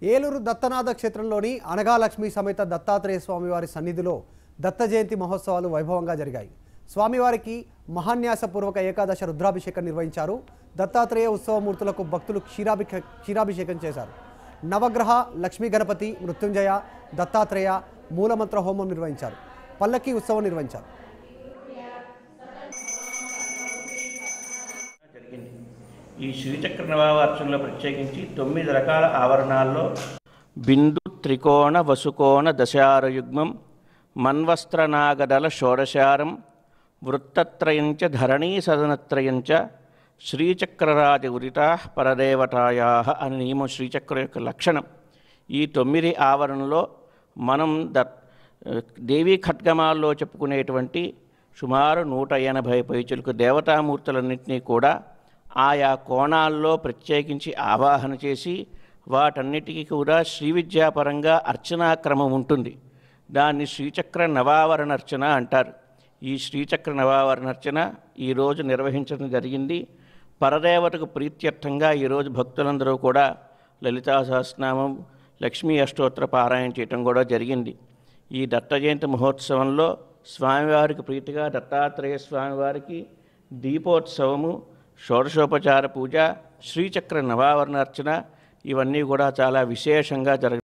ఏలూరు దత్తనాథ క్షేత్రంలోని అనగాలక్ష్మి సమేత దత్తాత్రేయ స్వామివారి సన్నిధిలో దత్త జయంతి మహోత్సవాలు వైభవంగా జరిగాయి. స్వామివారికి మహాన్యాసపూర్వక ఏకాదశ రుద్రాభిషేకం నిర్వహించారు. దత్తాత్రేయ ఉత్సవమూర్తులకు భక్తులు క్షీరాభిషేకం చేశారు. నవగ్రహ, లక్ష్మీ గణపతి, మృత్యుంజయ, దత్తాత్రేయ మూలమంత్ర హోమం నిర్వహించారు. పల్లకి ఉత్సవం నిర్వహించారు. ఈ శ్రీచక్ర నవావర్షంలో ప్రత్యేకించి 9 రకాల ఆవరణాల్లో బిందు, త్రికోణ, వసుకోణ దశారయుగ్మం, మన్వస్త్రనాగదల షోడశారం, వృత్తత్రయంచ ధరణీ సదనత్రయంచ శ్రీచక్రరాజ ఉరితా పరదేవతాయా అని నియమం శ్రీచక్ర యొక్క లక్షణం. ఈ 9 ఆవరణలో మనం దేవీ ఖడ్గమాల్లో చెప్పుకునేటువంటి సుమారు 180 పైచులకు దేవతామూర్తులన్నింటినీ కూడా ఆయా కోణాల్లో ప్రత్యేకించి ఆవాహన చేసి వాటన్నిటికీ కూడా శ్రీ విద్యాపరంగా అర్చనాక్రమం ఉంటుంది. దాన్ని శ్రీచక్ర నవావరణ అర్చన అంటారు. ఈ శ్రీచక్ర నవావరణ అర్చన ఈరోజు నిర్వహించడం జరిగింది. పరదేవతకు ప్రీత్యర్థంగా ఈరోజు భక్తులందరూ కూడా లలితా సహస్రనామం, లక్ష్మీ అష్టోత్తర పారాయణ చేయటం కూడా జరిగింది. ఈ దత్త జయంతి మహోత్సవంలో స్వామివారికి ప్రీతిగా దత్తాత్రేయ స్వామివారికి దీపోత్సవము, షోడశోపచార పూజ, శ్రీచక్ర నవావరణ అర్చన ఇవన్నీ కూడా చాలా విశేషంగా జరగ